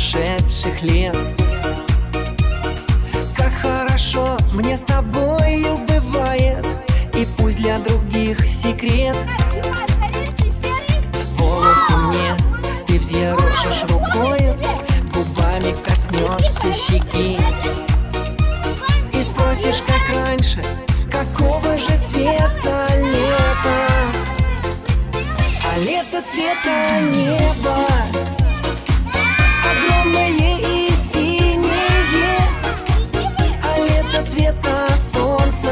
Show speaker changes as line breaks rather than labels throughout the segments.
прошедших лет. Как хорошо мне с тобою бывает, и пусть для других секрет. Волосы мне ты взъерошишь рукою, губами коснешься щеки и спросишь, как раньше, какого же цвета лето. А лето цвета неба, огромное и синее. А лето цвета солнца,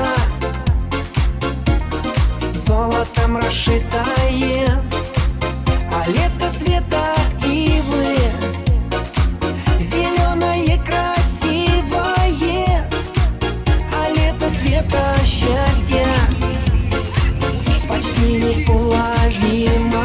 золотом расшитое. А лето цвета ивы, зеленое красивое. А лето цвета счастья, почти неуловимое.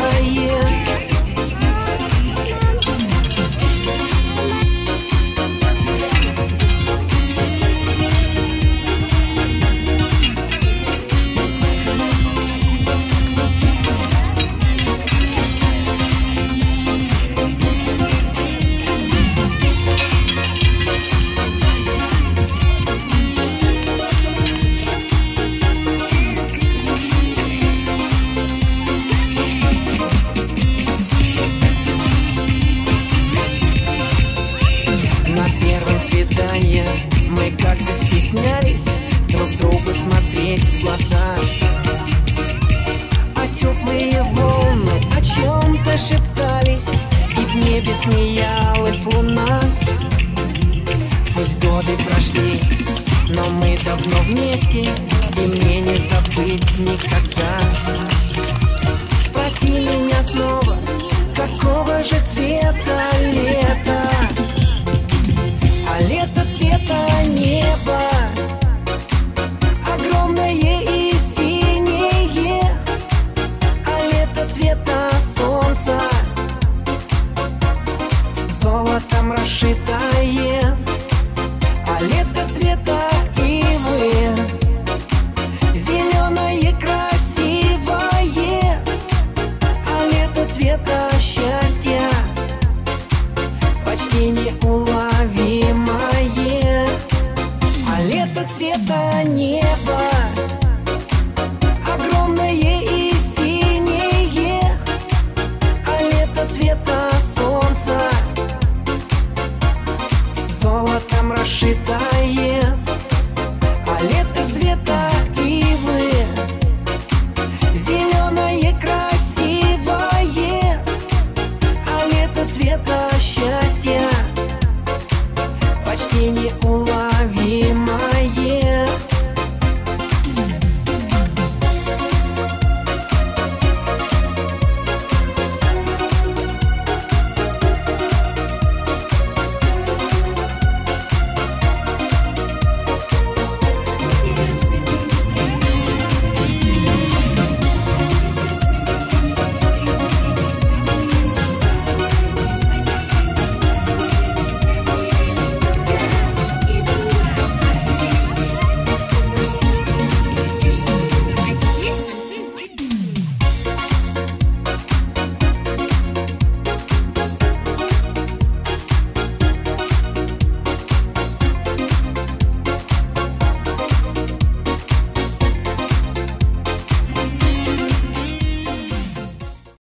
Мы как-то стеснялись друг другу смотреть в глаза, а теплые волны о чем-то шептались, и в небе смеялась луна. Пусть годы прошли, но мы давно вместе, и мне не забыть никогда. Спроси меня снова, какого же цвета лето. А лето цвета неба, огромное и синее. А лето цвета солнца, золотом расшитое. А лето цвета ивы, зеленое красивое. А лето цвета счастья, почти неуловимое. А лето цвета неба, огромное и синее. А лето цвета солнца, золотом расшитое.